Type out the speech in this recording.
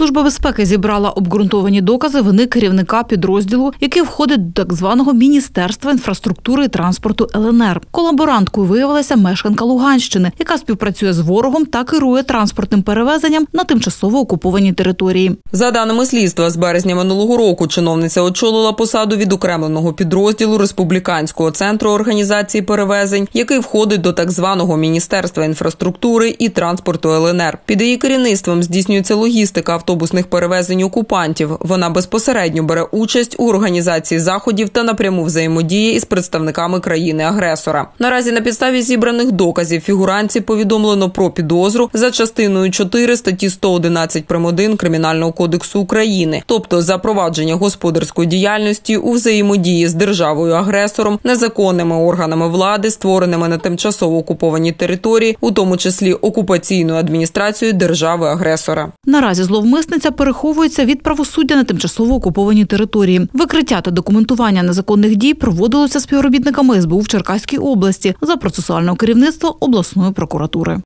Служба безпеки зібрала обґрунтовані докази вини керівника підрозділу, який входить до так званого Міністерства інфраструктури і транспорту ЛНР. Колаборанткою виявилася мешканка Луганщини, яка співпрацює з ворогом та керує транспортним перевезенням на тимчасово окупованій території. За даними слідства, з березня минулого року чиновниця очолила посаду відокремленого підрозділу Республіканського центру організації перевезень, який входить до так званого Міністерства інфраструктури і транспорту ЛНР. Під її керівництвом здійснюється логістика автобусних перевезень окупантів. Вона безпосередньо бере участь у організації заходів та напряму взаємодіє із представниками країни-агресора. Наразі на підставі зібраних доказів фігурантці повідомлено про підозру за частиною 4 статті 111 прим.1 Кримінального кодексу України, тобто за провадження господарської діяльності у взаємодії з державою-агресором, незаконними органами влади, створеними на тимчасово окупованій території, у тому числі окупаційною адміністрацією держави-агресора. Наразі зловмисниця переховується від правосуддя на тимчасово окупованій території. Викриття та документування незаконних дій проводилося співробітниками СБУ в Черкаській області за процесуального керівництва обласної прокуратури.